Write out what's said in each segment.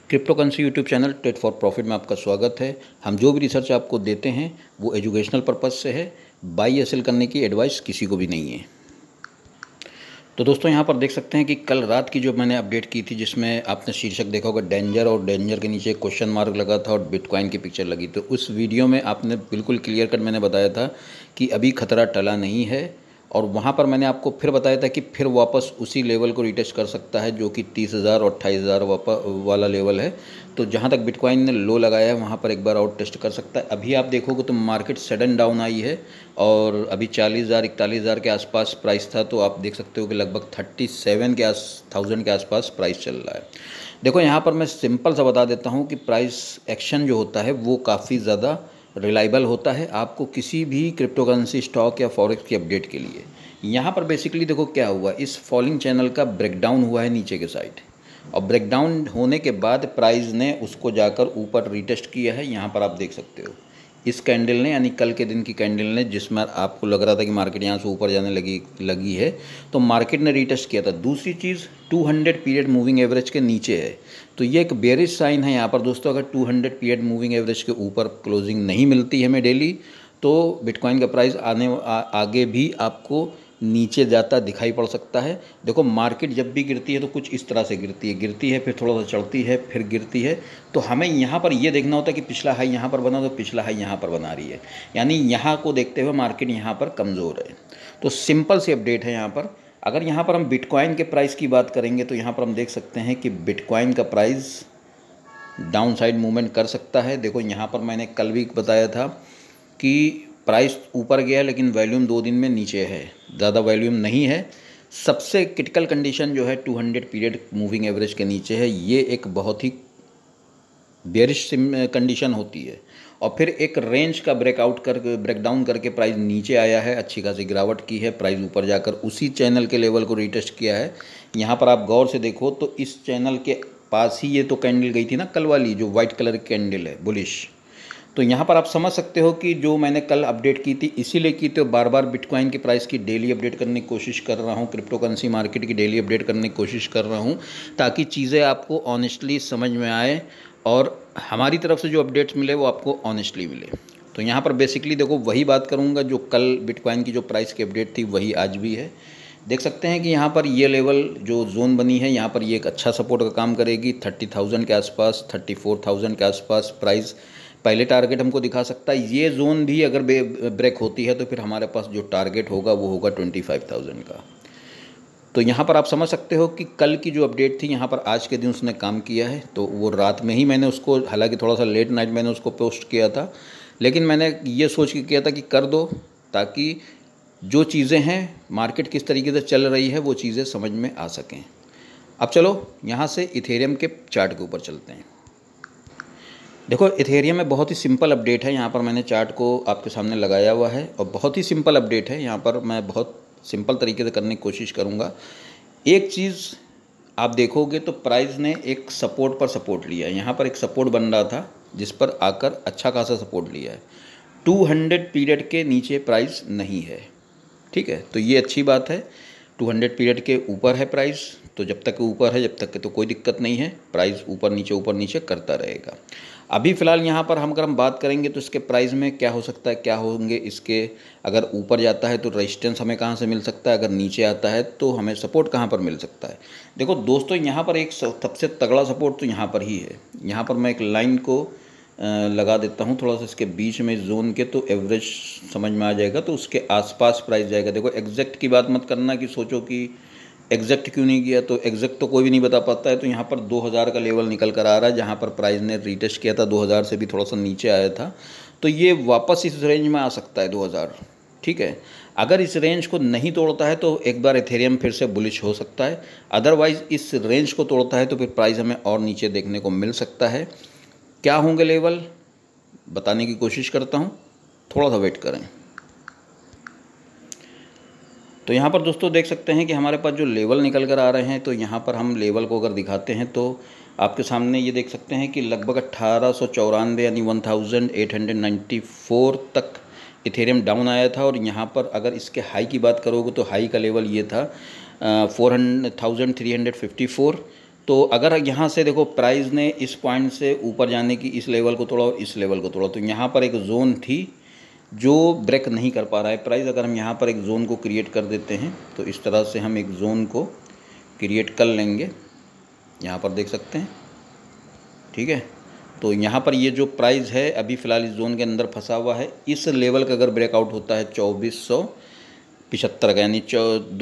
Crypto currency YouTube channel trade for profit में आपका स्वागत है। हम जो भी रिसर्च आपको देते हैं वो एजुकेशनल पर्पज़ से है। बाई या सेल करने की एडवाइस किसी को भी नहीं है। तो दोस्तों यहाँ पर देख सकते हैं कि कल रात की जो मैंने अपडेट की थी, जिसमें आपने शीर्षक देखा होगा डेंजर, और डेंजर के नीचे क्वेश्चन मार्क लगा था और बिटकॉइन की पिक्चर लगी। तो उस वीडियो में आपने बिल्कुल क्लियर कट मैंने बताया था कि अभी खतरा टला नहीं है, और वहाँ पर मैंने आपको फिर बताया था कि फिर वापस उसी लेवल को रिटेस्ट कर सकता है जो कि 30,000 और 28,000 वाला लेवल है। तो जहाँ तक बिटकॉइन ने लो लगाया है वहाँ पर एक बार और टेस्ट कर सकता है। अभी आप देखोगे तो मार्केट सडन डाउन आई है और अभी 40,000 41,000 के आसपास प्राइस था। तो आप देख सकते हो कि लगभग 37,000 के आसपास प्राइस चल रहा है। देखो यहाँ पर मैं सिंपल सा बता देता हूँ कि प्राइस एक्शन जो होता है वो काफ़ी ज़्यादा रिलायबल होता है आपको किसी भी क्रिप्टो करेंसी स्टॉक या फॉरेक्स की अपडेट के लिए। यहाँ पर बेसिकली देखो क्या हुआ, इस फॉलिंग चैनल का ब्रेकडाउन हुआ है नीचे के साइड, और ब्रेकडाउन होने के बाद प्राइस ने उसको जाकर ऊपर रीटेस्ट किया है। यहाँ पर आप देख सकते हो इस कैंडल ने, यानी कल के दिन की कैंडल ने, जिसमें आपको लग रहा था कि मार्केट यहाँ से ऊपर जाने लगी है, तो मार्केट ने रीटेस्ट किया था। दूसरी चीज़ 200 पीरियड मूविंग एवरेज के नीचे है, तो ये एक बेरिश साइन है यहाँ पर दोस्तों। अगर 200 पीरियड मूविंग एवरेज के ऊपर क्लोजिंग नहीं मिलती है हमें डेली, तो बिटकॉइन का प्राइस आगे भी आपको नीचे जाता दिखाई पड़ सकता है। देखो मार्केट जब भी गिरती है तो कुछ इस तरह से गिरती है फिर थोड़ा सा चढ़ती है, फिर गिरती है। तो हमें यहाँ पर ये देखना होता है कि पिछला हाई यहाँ पर बना तो पिछला हाई यहाँ पर बना रही है, यानी यहाँ को देखते हुए मार्केट यहाँ पर कमज़ोर है। तो सिंपल सी अपडेट है यहाँ पर। अगर यहाँ पर हम बिटकॉइन के प्राइस की बात करेंगे तो यहाँ पर हम देख सकते हैं कि बिटकॉइन का प्राइस डाउन साइड मूवमेंट कर सकता है। देखो यहाँ पर मैंने कल भी बताया था कि प्राइस ऊपर गया लेकिन वॉल्यूम 2 दिन में नीचे है, ज़्यादा वॉल्यूम नहीं है। सबसे क्रिटिकल कंडीशन जो है 200 पीरियड मूविंग एवरेज के नीचे है। ये एक बहुत ही बेरिश कंडीशन होती है, और फिर एक रेंज का ब्रेकडाउन करके प्राइस नीचे आया है, अच्छी खासी गिरावट की है, प्राइस ऊपर जाकर उसी चैनल के लेवल को रीटेस्ट किया है। यहाँ पर आप गौर से देखो तो इस चैनल के पास ही ये तो कैंडल गई थी ना कल वाली, जो वाइट कलर की कैंडल है बुलिश। तो यहाँ पर आप समझ सकते हो कि जो मैंने कल अपडेट की थी इसीलिए की, तो बार बार बिटकॉइन की प्राइस की डेली अपडेट करने की कोशिश कर रहा हूँ, क्रिप्टो करेंसी मार्केट की डेली अपडेट करने की कोशिश कर रहा हूँ, ताकि चीज़ें आपको ऑनेस्टली समझ में आए और हमारी तरफ से जो अपडेट्स मिले वो आपको ऑनेस्टली मिले। तो यहाँ पर बेसिकली देखो वही बात करूँगा जो कल बिटकॉइन की जो प्राइस की अपडेट थी वही आज भी है। देख सकते हैं कि यहाँ पर ये लेवल जो जोन बनी है, यहाँ पर ये एक अच्छा सपोर्ट का काम करेगी। 30,000 के आसपास, 34,000 के आसपास प्राइस पहले टारगेट हमको दिखा सकता है। ये जोन भी अगर ब्रेक होती है तो फिर हमारे पास जो टारगेट होगा वो होगा 25,000 का। तो यहाँ पर आप समझ सकते हो कि कल की जो अपडेट थी यहाँ पर आज के दिन उसने काम किया है। तो वो रात में ही मैंने उसको, हालांकि थोड़ा सा लेट नाइट मैंने उसको पोस्ट किया था, लेकिन मैंने ये सोच के किया था कि कर दो, ताकि जो चीज़ें हैं मार्केट किस तरीके से चल रही है वो चीज़ें समझ में आ सकें। अब चलो यहाँ से इथेरियम के चार्ट के ऊपर चलते हैं। देखो इथेरियम में बहुत ही सिंपल अपडेट है। यहाँ पर मैंने चार्ट को आपके सामने लगाया हुआ है और बहुत ही सिंपल अपडेट है। यहाँ पर मैं बहुत सिंपल तरीके से करने की कोशिश करूँगा। एक चीज़ आप देखोगे तो प्राइस ने एक सपोर्ट पर सपोर्ट लिया है। यहाँ पर एक सपोर्ट बन रहा था जिस पर आकर अच्छा खासा सपोर्ट लिया है। 200 पीरियड के नीचे प्राइस नहीं है, ठीक है, तो ये अच्छी बात है। 200 पीरियड के ऊपर है प्राइस, तो जब तक ऊपर है जब तक तो कोई दिक्कत नहीं है, प्राइस ऊपर नीचे करता रहेगा। अभी फ़िलहाल यहाँ पर अगर हम बात करेंगे तो इसके प्राइस में क्या हो सकता है, क्या होंगे इसके, अगर ऊपर जाता है तो रेजिस्टेंस हमें कहाँ से मिल सकता है, अगर नीचे आता है तो हमें सपोर्ट कहाँ पर मिल सकता है। देखो दोस्तों यहाँ पर एक सबसे तगड़ा सपोर्ट तो यहाँ पर ही है। यहाँ पर मैं एक लाइन को लगा देता हूँ थोड़ा सा इसके बीच में जोन के, तो एवरेज समझ में आ जाएगा, तो उसके आसपास प्राइस जाएगा। देखो एग्जैक्ट की बात मत करना कि सोचो कि एग्जैक्ट क्यों नहीं किया, तो एग्जैक्ट तो कोई भी नहीं बता पाता है। तो यहाँ पर 2000 का लेवल निकल कर आ रहा है, जहाँ पर प्राइस ने रीटेस्ट किया था 2000 से भी थोड़ा सा नीचे आया था, तो ये वापस इस रेंज में आ सकता है 2000, ठीक है। अगर इस रेंज को नहीं तोड़ता है तो एक बार इथेरियम फिर से बुलिश हो सकता है, अदरवाइज़ इस रेंज को तोड़ता है तो फिर प्राइस हमें और नीचे देखने को मिल सकता है। क्या होंगे लेवल बताने की कोशिश करता हूँ, थोड़ा सा वेट करें। तो यहाँ पर दोस्तों देख सकते हैं कि हमारे पास जो लेवल निकल कर आ रहे हैं, तो यहाँ पर हम लेवल को अगर दिखाते हैं तो आपके सामने ये देख सकते हैं कि लगभग 1894 यानी 1894 तक इथेरियम डाउन आया था। और यहाँ पर अगर इसके हाई की बात करोगे तो हाई का लेवल ये था 4354। तो अगर यहाँ से देखो प्राइस ने इस पॉइंट से ऊपर जाने की इस लेवल को तोड़ा और इस लेवल को तोड़ा, तो यहाँ पर एक जोन थी जो ब्रेक नहीं कर पा रहा है प्राइस। अगर हम यहाँ पर एक जोन को क्रिएट कर देते हैं तो इस तरह से हम एक जोन को क्रिएट कर लेंगे, यहाँ पर देख सकते हैं, ठीक है। तो यहाँ पर ये जो प्राइस है अभी फ़िलहाल इस जोन के अंदर फंसा हुआ है। इस लेवल का अगर ब्रेकआउट होता है 2475 का, यानी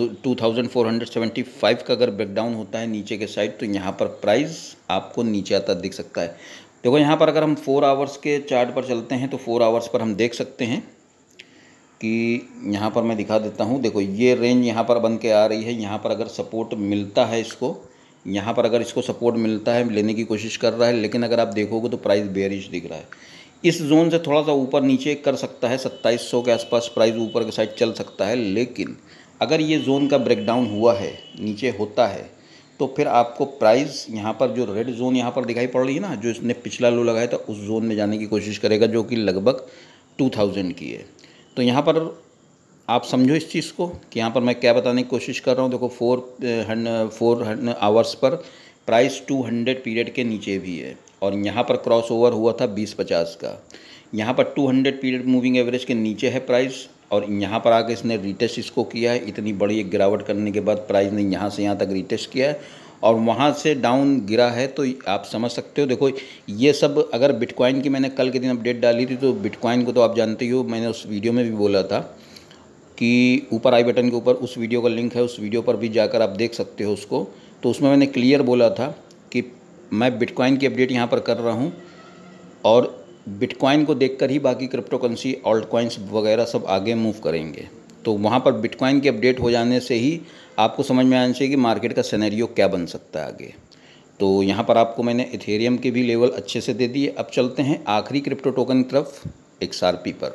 2475 का अगर ब्रेकडाउन होता है नीचे के साइड, तो यहाँ पर प्राइस आपको नीचे आता दिख सकता है। देखो यहाँ पर अगर हम 4 आवर्स के चार्ट पर चलते हैं तो 4 आवर्स पर हम देख सकते हैं कि यहाँ पर मैं दिखा देता हूँ। देखो ये रेंज यहाँ पर बन के आ रही है, यहाँ पर अगर सपोर्ट मिलता है इसको, यहाँ पर अगर इसको सपोर्ट मिलता है, लेने की कोशिश कर रहा है, लेकिन अगर आप देखोगे तो प्राइस बेयरिश दिख रहा है। इस जोन से थोड़ा सा ऊपर नीचे कर सकता है, 2700 के आसपास प्राइस ऊपर के साइड चल सकता है। लेकिन अगर ये जोन का ब्रेकडाउन हुआ है, नीचे होता है, तो फिर आपको प्राइस यहाँ पर जो रेड जोन यहाँ पर दिखाई पड़ रही है ना, जो इसने पिछला लो लगाया था, उस जोन में जाने की कोशिश करेगा, जो कि लगभग 2000 की है। तो यहाँ पर आप समझो इस चीज़ को कि यहाँ पर मैं क्या बताने की कोशिश कर रहा हूँ। देखो 4 आवर्स पर प्राइस 200 पीरियड के नीचे भी है, और यहाँ पर क्रॉस ओवर हुआ था 20-50 का। यहाँ पर 200 पीरियड मूविंग एवरेज के नीचे है प्राइस, और यहाँ पर आके इसने रीटेस्ट इसको किया है। इतनी बड़ी एक गिरावट करने के बाद प्राइस ने यहाँ से यहाँ तक रीटेस्ट किया है और वहाँ से डाउन गिरा है। तो आप समझ सकते हो, देखो ये सब अगर बिटकॉइन की मैंने कल के दिन अपडेट डाली थी, तो बिटकॉइन को तो आप जानते ही हो, मैंने उस वीडियो में भी बोला था कि ऊपर आई बटन के ऊपर उस वीडियो का लिंक है, उस वीडियो पर भी जाकर आप देख सकते हो उसको। तो उसमें मैंने क्लियर बोला था कि मैं बिटकॉइन की अपडेट यहाँ पर कर रहा हूँ, और बिटकॉइन को देखकर ही बाकी क्रिप्टो करेंसी, ऑल्ट कॉइन्स वगैरह सब आगे मूव करेंगे। तो वहाँ पर बिटकॉइन की अपडेट हो जाने से ही आपको समझ में आना चाहिए कि मार्केट का सिनेरियो क्या बन सकता है आगे। तो यहाँ पर आपको मैंने इथेरियम के भी लेवल अच्छे से दे दिए। अब चलते हैं आखिरी क्रिप्टो टोकन की तरफ, XRP पर।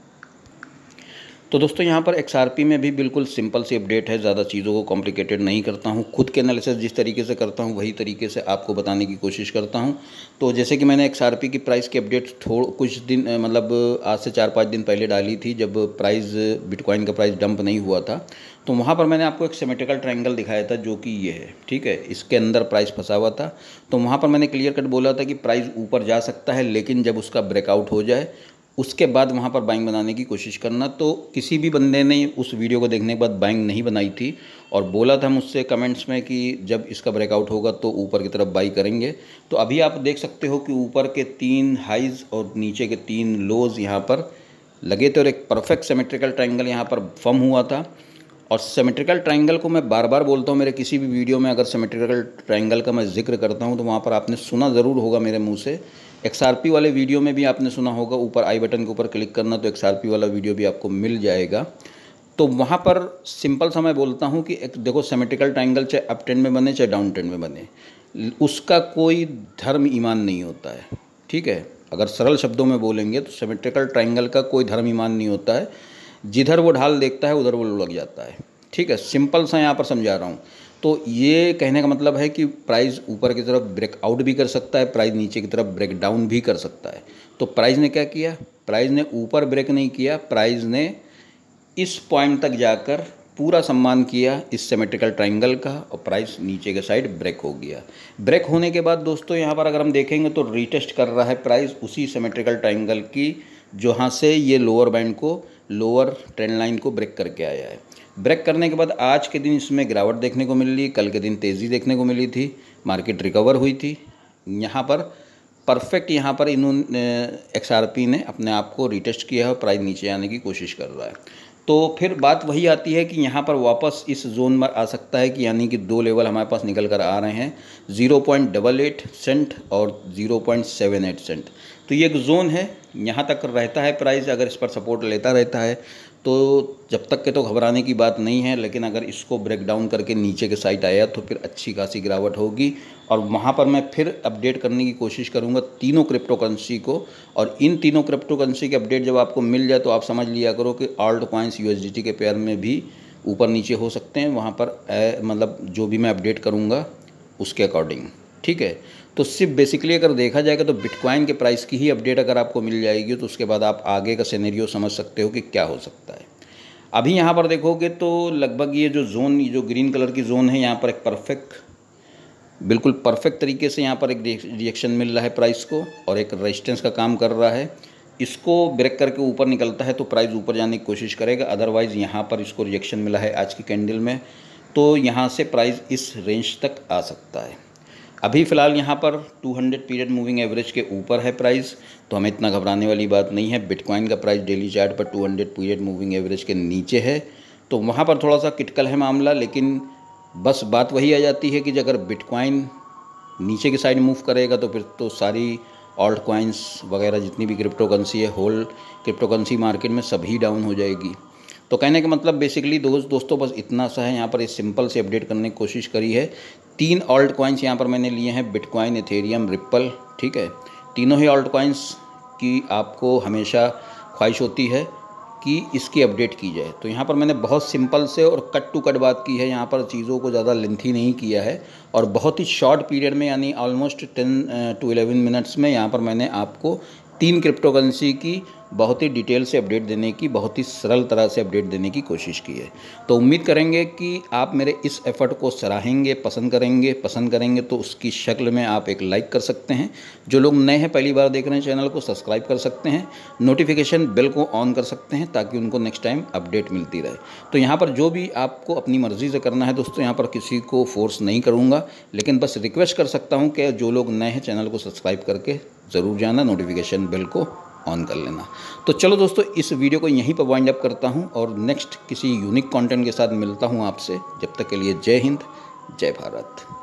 तो दोस्तों यहाँ पर XRP में भी बिल्कुल सिंपल सी अपडेट है, ज़्यादा चीज़ों को कॉम्प्लिकेटेड नहीं करता हूँ। खुद के एनालिसिस जिस तरीके से करता हूँ वही तरीके से आपको बताने की कोशिश करता हूँ। तो जैसे कि मैंने XRP की प्राइस की अपडेट कुछ दिन मतलब आज से 4-5 दिन पहले डाली थी, जब प्राइस बिटकॉइन का प्राइस डंप नहीं हुआ था। तो वहाँ पर मैंने आपको एक सिमेट्रिकल ट्रायंगल दिखाया था, जो कि ये है, ठीक है। इसके अंदर प्राइस फंसा हुआ था। तो वहाँ पर मैंने क्लियर कट बोला था कि प्राइस ऊपर जा सकता है, लेकिन जब उसका ब्रेकआउट हो जाए उसके बाद वहाँ पर बाइंग बनाने की कोशिश करना। तो किसी भी बंदे ने उस वीडियो को देखने के बाद बाइंग नहीं बनाई थी, और बोला था मुझसे कमेंट्स में कि जब इसका ब्रेकआउट होगा तो ऊपर की तरफ बाई करेंगे। तो अभी आप देख सकते हो कि ऊपर के 3 हाइज़ और नीचे के 3 लोज़ यहाँ पर लगे थे, और एक परफेक्ट सिमेट्रिकल ट्रायंगल यहाँ पर फॉर्म हुआ था। और सिमेट्रिकल ट्रायंगल को मैं बार बार बोलता हूँ, मेरे किसी भी वीडियो में अगर सिमेट्रिकल ट्रायंगल का मैं जिक्र करता हूँ तो वहाँ पर आपने सुना ज़रूर होगा मेरे मुंह से। XRP वाले वीडियो में भी आपने सुना होगा, ऊपर आई बटन के ऊपर क्लिक करना तो XRP वाला वीडियो भी आपको मिल जाएगा। तो वहाँ पर सिंपल सा मैं बोलता हूँ कि देखो सिमेट्रिकल ट्रायंगल चाहे अप ट्रेंड में बने चाहे डाउन ट्रेंड में बने, उसका कोई धर्म ईमान नहीं होता है, ठीक है। अगर सरल शब्दों में बोलेंगे तो सिमेट्रिकल ट्रायंगल का कोई धर्म ईमान नहीं होता है। जिधर वो ढाल देखता है उधर वो लुढ़क जाता है, ठीक है। सिंपल सा यहाँ पर समझा रहा हूँ। तो ये कहने का मतलब है कि प्राइस ऊपर की तरफ ब्रेकआउट भी कर सकता है, प्राइस नीचे की तरफ ब्रेक डाउन भी कर सकता है। तो प्राइस ने क्या किया, प्राइस ने ऊपर ब्रेक नहीं किया, प्राइस ने इस पॉइंट तक जाकर पूरा सम्मान किया इस सिमेट्रिकल ट्रायंगल का, और प्राइस नीचे के साइड ब्रेक हो गया। ब्रेक होने के बाद दोस्तों यहाँ पर अगर हम देखेंगे तो रीटेस्ट कर रहा है प्राइस उसी सिमेट्रिकल ट्रायंगल की, जहाँ से ये लोअर बैंड को, लोअर ट्रेंड लाइन को ब्रेक करके आया है। ब्रेक करने के बाद आज के दिन इसमें गिरावट देखने को मिल रही, कल के दिन तेज़ी देखने को मिली थी, मार्केट रिकवर हुई थी। यहाँ पर परफेक्ट, यहाँ पर इन्होंने XRP ने अपने आप को रीटेस्ट किया है और प्राइस नीचे आने की कोशिश कर रहा है। तो फिर बात वही आती है कि यहाँ पर वापस इस जोन में आ सकता है, कि यानी कि 2 लेवल हमारे पास निकल कर आ रहे हैं, 0.88 सेंट और 0.78 सेंट। तो ये एक जोन है, यहाँ तक रहता है प्राइस, अगर इस पर सपोर्ट लेता रहता है तो जब तक के तो घबराने की बात नहीं है। लेकिन अगर इसको ब्रेक डाउन करके नीचे के साइड आया तो फिर अच्छी खासी गिरावट होगी, और वहाँ पर मैं फिर अपडेट करने की कोशिश करूँगा तीनों क्रिप्टो करेंसी को। और इन तीनों क्रिप्टो करेंसी के अपडेट जब आपको मिल जाए तो आप समझ लिया करो कि ऑल्ट कॉइन्स USDT के पेयर में भी ऊपर नीचे हो सकते हैं, वहाँ पर मतलब जो भी मैं अपडेट करूँगा उसके अकॉर्डिंग, ठीक है। तो सिर्फ बेसिकली अगर देखा जाएगा तो बिटकॉइन के प्राइस की ही अपडेट अगर आपको मिल जाएगी तो उसके बाद आप आगे का सिनेरियो समझ सकते हो कि क्या हो सकता है। अभी यहाँ पर देखोगे तो लगभग ये जो जोन, जो ग्रीन कलर की जोन है, यहाँ पर एक परफेक्ट बिल्कुल परफेक्ट तरीके से यहाँ पर एक रिएक्शन मिल रहा है प्राइस को और एक रेजिस्टेंस का काम कर रहा है। इसको ब्रेक करके ऊपर निकलता है तो प्राइस ऊपर जाने की कोशिश करेगा, अदरवाइज़ यहाँ पर इसको रिएक्शन मिला है आज की कैंडल में, तो यहाँ से प्राइस इस रेंज तक आ सकता है। अभी फ़िलहाल यहाँ पर 200 पीरियड मूविंग एवरेज के ऊपर है प्राइस, तो हमें इतना घबराने वाली बात नहीं है। बिटकॉइन का प्राइस डेली चार्ट पर 200 पीरियड मूविंग एवरेज के नीचे है, तो वहाँ पर थोड़ा सा क्रिटिकल है मामला। लेकिन बस बात वही आ जाती है कि अगर बिटकॉइन नीचे की साइड मूव करेगा तो फिर तो सारी ऑल्ट कॉइन्स वगैरह जितनी भी क्रिप्टो करेंसी है, होल क्रिप्टो करेंसी मार्केट में सभी डाउन हो जाएगी। तो कहने का मतलब बेसिकली दोस्तों बस इतना सा है। यहाँ पर इस सिंपल से अपडेट करने की कोशिश करी है। 3 ऑल्ट कॉइन्स यहाँ पर मैंने लिए हैं, बिटकॉइन, इथेरियम, रिप्पल, ठीक है। तीनों ही ऑल्ट कॉइन्स की आपको हमेशा ख्वाहिश होती है कि इसकी अपडेट की जाए, तो यहाँ पर मैंने बहुत सिंपल से और कट टू कट बात की है। यहाँ पर चीज़ों को ज़्यादा लेंथी नहीं किया है और बहुत ही शॉर्ट पीरियड में यानी ऑलमोस्ट 10 to 11 मिनट्स में यहाँ पर मैंने आपको 3 क्रिप्टो करेंसी की बहुत ही डिटेल से अपडेट देने की, बहुत ही सरल तरह से अपडेट देने की कोशिश की है। तो उम्मीद करेंगे कि आप मेरे इस एफर्ट को सराहेंगे, पसंद करेंगे तो उसकी शक्ल में आप एक लाइक कर सकते हैं। जो लोग नए हैं, पहली बार देख रहे हैं, चैनल को सब्सक्राइब कर सकते हैं, नोटिफिकेशन बेल को ऑन कर सकते हैं ताकि उनको नेक्स्ट टाइम अपडेट मिलती रहे। तो यहाँ पर जो भी आपको अपनी मर्ज़ी से करना है दोस्तों, यहाँ पर किसी को फोर्स नहीं करूँगा, लेकिन बस रिक्वेस्ट कर सकता हूँ कि जो लोग नए हैं चैनल को सब्सक्राइब करके ज़रूर जाना, नोटिफिकेशन बेल को ऑन कर लेना। तो चलो दोस्तों, इस वीडियो को यहीं पर वाइंड अप करता हूं और नेक्स्ट किसी यूनिक कंटेंट के साथ मिलता हूं आपसे। जब तक के लिए जय हिंद, जय भारत।